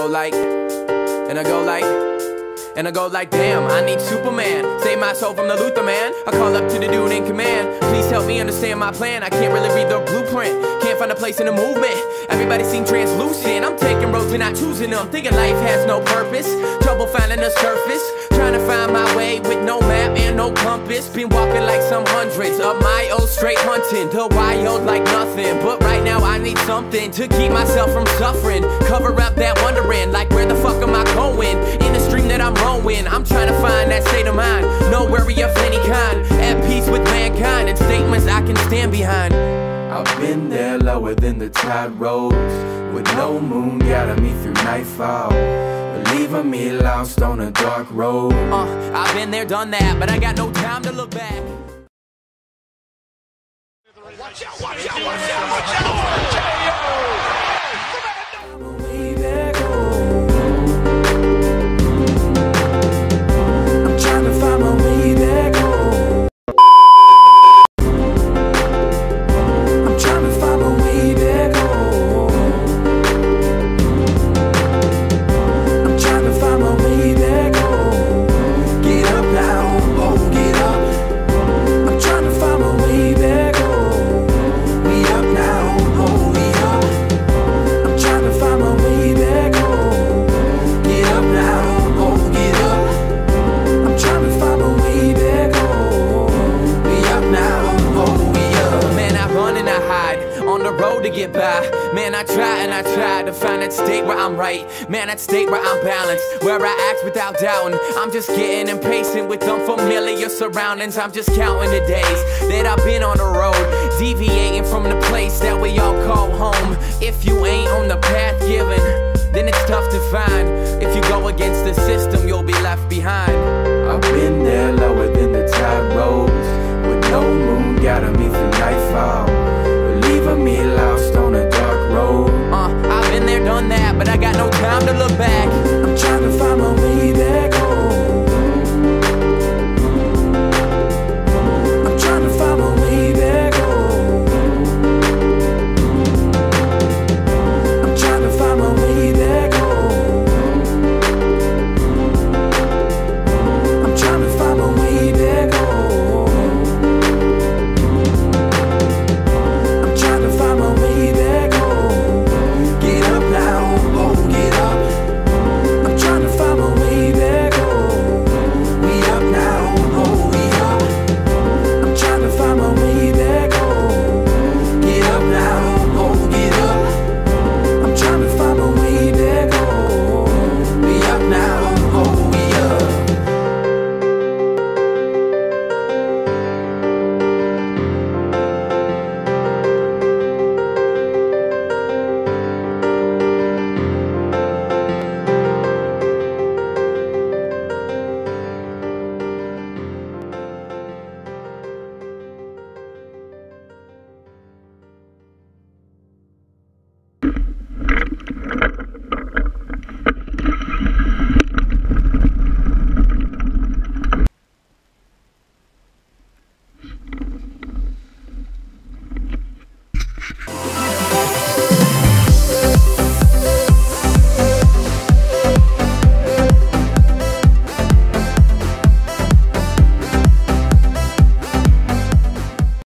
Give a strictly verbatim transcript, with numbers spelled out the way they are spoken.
like, and I go like, and I go like, damn, I need Superman. Save my soul from the Luther man. I call up to the dude in command. Please help me understand my plan. I can't really read the blueprint. Can't find a place in the movement. Everybody seem translucent. I'm taking roads and not choosing them. Thinking life has no purpose. Trouble finding the surface. Trying to find my way with no map and no compass. Been walking like some hundreds of miles straight hunting the wild like nothing. But right now I need something to keep myself from suffering. Cover up that wondering, like where the fuck am I going? In the stream that I'm rowing, I'm trying to find that state of mind. No worry of any kind, at peace with mankind, and statements I can stand behind. I've been there lower than the tide rose, with no moon guiding me through nightfall, leaving me lost on a dark road. Uh, I've been there, done that, but I got no time to look back. Watch out, watch out, watch out, watch out! I'm trying to find my way back home. I'm trying to find my way back home. I'm trying to find my way back home. Get up now, oh get up. I'm trying to find my way back home. We up now, oh we up. I'm trying to find my way back home. Get up now, oh get up. I'm trying to find my way back home. We up now, oh we up. Man, I run and I hide on the road to get by. Man, I try and I try to find that state where I'm right. Man, that state where I'm balanced, where I act without doubting. I'm just getting impatient with unfamiliar surroundings. I'm just counting the days that I've been on the road, deviating from the place that we all call home. If you ain't on the path given, then it's tough to find. If you go against the system, you'll be left behind. I've been there lower than